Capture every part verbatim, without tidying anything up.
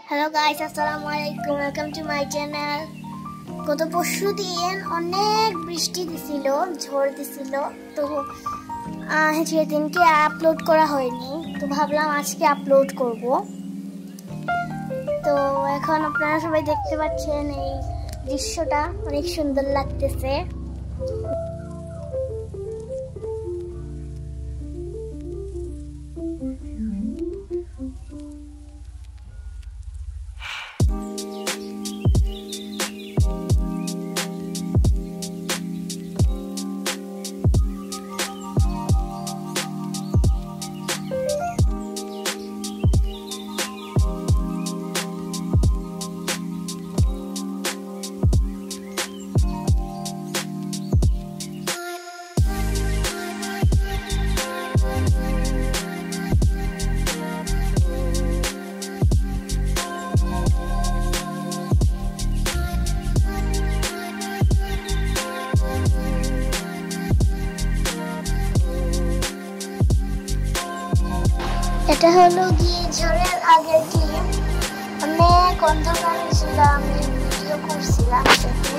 Hello guys, আসসালামু আলাইকুম, welcome to my channel. গত পরশু দিন অনেক বৃষ্টি দিছিল, ঝড় দিছিল, তো সেদিনকে আপলোড করা হয়নি, তো ভাবলাম আজকে আপলোড করব। তো এখন আপনারা সবাই দেখতে পাচ্ছেন এই দৃশ্যটা অনেক সুন্দর লাগতেছে। এটা হলো গিয়ে ঝড়ের আগের ক্লিপ। অনেক অন্ধকার ছিল, আমি ভিডিও করছিলাম সেখানে।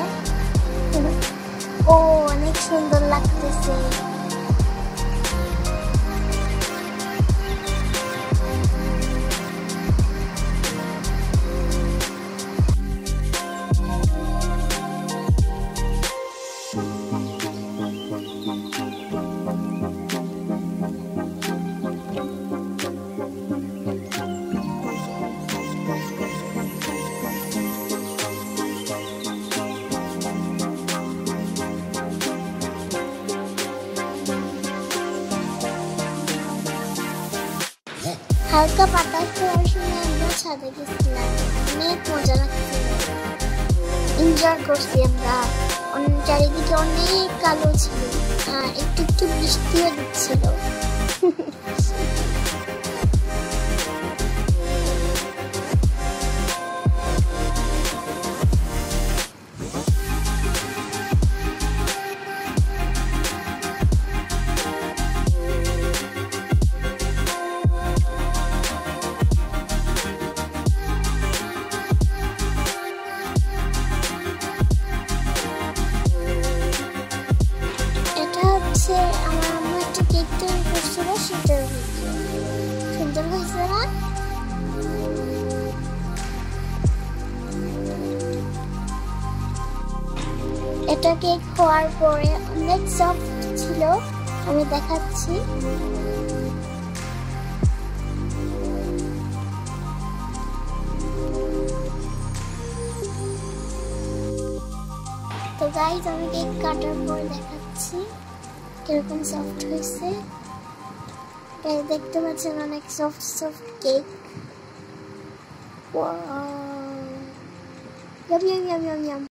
ও অনেক সুন্দর লাগতেছে। হালকা বাতাস দেওয়ার সময় আমরা ছাদে গেছিলাম, অনেক মজা লাগছিল, এনজয় করছি আমরা। চারিদিকে অনেক কালো ছিল, একটু একটু বৃষ্টিও দিচ্ছিল। আমার আম্মু একটা কেক তৈরি করছিল, সেটার ভিডিও। সুন্দর হয়েছে না? এটা কেক হওয়ার পরে অনেক সফট ছিল, আমি দেখাচ্ছি। তো গাইস, আমি কেক কাটার পর দেখাচ্ছি কিরকম সফট হয়েছে। দেখতে পাচ্ছেন অনেক soft soft cake. Wow, yum yum yum yam.